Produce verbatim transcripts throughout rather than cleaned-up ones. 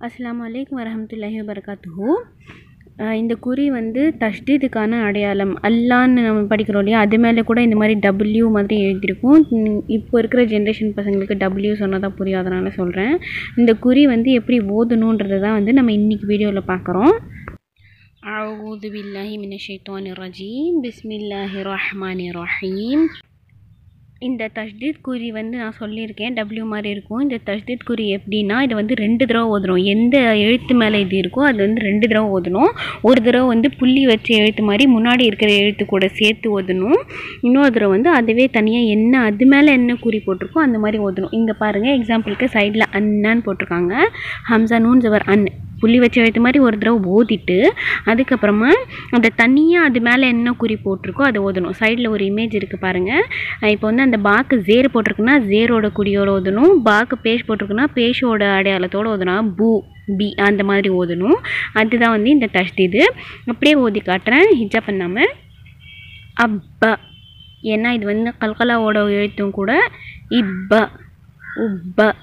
அஸ்ஸலாமு அலைக்கும் வரஹ்மத்துல்லாஹி வபரகாத்துஹு. இந்த குறி வந்து தஷ்தீதுக்கான அடையாளம். அல்லான்னு நம்ம படிக்கிறோம் இல்லையா, அது மேலே கூட இந்த மாதிரி டபிள்யூ மாதிரி எழுதியிருக்கும். இப்போ இருக்கிற ஜென்ரேஷன் பசங்களுக்கு டபிள்யூ சொன்னால் தான் புரியும், அதனால் சொல்கிறேன். இந்த குறி வந்து எப்படி ஓதணுன்றதை தான் வந்து நம்ம இன்றைக்கி வீடியோவில் பார்க்குறோம். அஊது பில்லாஹி மினஷ் ஷைத்தானிர் ரஜீம். பிஸ்மில்லாஹிர் ரஹ்மானிர் ரஹீம். இந்த தஷ்தீத் குறி வந்து நான் சொல்லியிருக்கேன், டபிள்யூ மாதிரி இருக்கும். இந்த தஷ்தீத் குறி எப்படின்னா, இது வந்து ரெண்டு தடவை ஓதணும். எந்த எழுத்து மேலே இது இருக்கோ அது வந்து ரெண்டு தடவை ஓதணும். ஒரு தடவை வந்து புள்ளி வச்ச எழுத்து மாதிரி முன்னாடி இருக்கிற எழுத்து கூட சேர்த்து ஓதணும். இன்னொரு தடவை வந்து அதுவே தனியாக என்ன அது மேலே என்ன குறி போட்டிருக்கோ அந்த மாதிரி ஓதணும். இங்கே பாருங்கள், எக்ஸாம்பிளுக்கு சைடில் அன்னான்னு போட்டிருக்காங்க. ஹம்சா நூன் ஜபர் அன் புள்ளி வச்ச எழுத்து மாதிரி ஒரு தடவை ஓதிட்டு அதுக்கப்புறமா அந்த தனியாக அது மேலே என்ன குறி போட்டிருக்கோ அதை ஓதணும். சைடில் ஒரு இமேஜ் இருக்குது பாருங்கள். இப்போ வந்து அந்த பாக்கு ஜேர் போட்டிருக்குன்னா ஜேரோட குறியோடு ஓதணும். பாக்கு பேஷ் போட்டிருக்குன்னா பேஷோட அடையாளத்தோடு ஓதணும். பூ பி அந்த மாதிரி ஓதணும். அதுதான் வந்து இந்த தஷ்தீது. அப்படியே ஓதி காட்டுறேன் ஹிஜா பண்ணாமல். அப்ப ஏன்னா இது வந்து கல்கலாவோட எழுத்தும் கூட. இப்ப உப்ப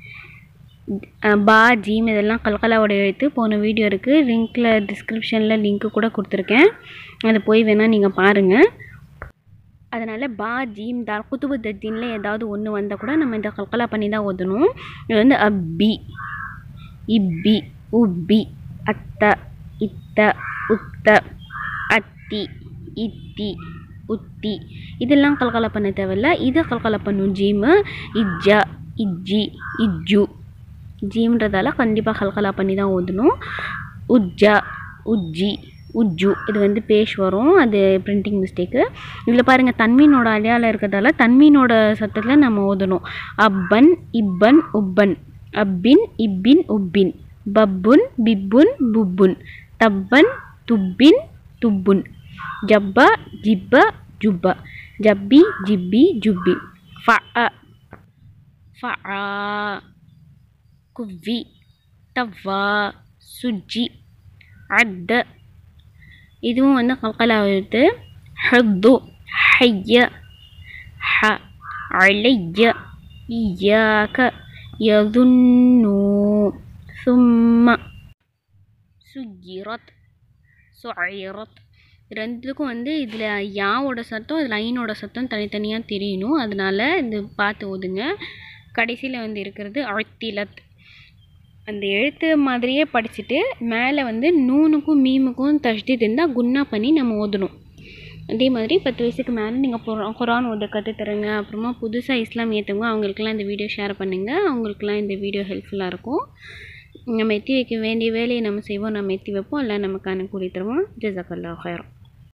பா ஜீம் இதெல்லாம் கல்கலாவோட எழுத்து. போன வீடியோ இருக்குது, லிங்க்கில் டிஸ்கிரிப்ஷனில் லிங்க்கு கூட கொடுத்துருக்கேன், அதை போய் வேணால் நீங்கள் பாருங்கள். அதனால் பா ஜீம் தால் குத்துபு தஜீனில் ஏதாவது ஒன்று வந்தால் கூட நம்ம இந்த கல்கலா பண்ணி தான் ஓதணும். இது வந்து அப்பி இப்பி உப்பி அத்த இத்த உத்த அத்தி இத்தி உத்தி இதெல்லாம் கல்கலா பண்ண தேவையில்ல. இதை கல்கலா பண்ணும். ஜீமு இஜ்ஜா இஜ்ஜி இஜ்ஜு ஜீம்ன்றதால கண்டிப்பாக கல்கலா பண்ணி தான் ஓதணும். உஜ்ஜா உஜ்ஜி உஜ்ஜு இது வந்து பேஷ் வரும், அது பிரிண்டிங் மிஸ்டேக்கு. இதில் பாருங்கள், தன்மீனோட அடையாளம் இருக்கிறதால தன்மீனோட சத்தத்தில் நம்ம ஓதணும். அப்பன் இப்பன் உப்பன் அப்பின் இப்பின் உப்பின் பப்புன் பிப்புன் புப்புன் தப்பன் துப்பின் துப்புன் ஜப்பா ஜிப்பா ஜுப்பா ஜப்பி ஜிப்பி ஜுப்பி ஃபஅ ஃபஆ குவ்வி தவ்வா சுஜ்ஜி அத்த இதுவும் வந்து கல்கலா எழுத்து. ஹத்து ஹய்ய ஹ அலைய இய்யாக யதுன்னு சும்ம சுஜிரத் சுஐரத் ரெண்டுக்கும் வந்து இதில் யாவோட சத்தம் இதில் ஐனோட சத்தம் தனித்தனியாக தெரியணும். அதனால் இது பார்த்து ஓதுங்க. கடைசியில் வந்து இருக்கிறது அழ்த்திலத். அந்த எழுத்து மாதிரியே படிச்சுட்டு மேலே வந்து நூனுக்கும் மீமுக்கும் தஷ்தீத் இருந்தால் குன்னா பண்ணி நம்ம ஓதணும். அதே மாதிரி பத்து வயசுக்கு மேலே நீங்கள் குரான் ஓத கற்றுத்தருங்க. அப்புறமா புதுசாக இஸ்லாம் ஏற்றுங்க, அவங்களுக்கெல்லாம் இந்த வீடியோ ஷேர் பண்ணுங்கள். அவங்களுக்கெல்லாம் இந்த வீடியோ ஹெல்ப்ஃபுல்லாக இருக்கும். நம்ம எத்தி வைக்க வேண்டிய வேலையை நம்ம செய்வோம், நம்ம எத்தி வைப்போம், இல்லை நமக்கான கூலி தருவோம். ஜஸாக்கல்லாஹு ஹைரன்.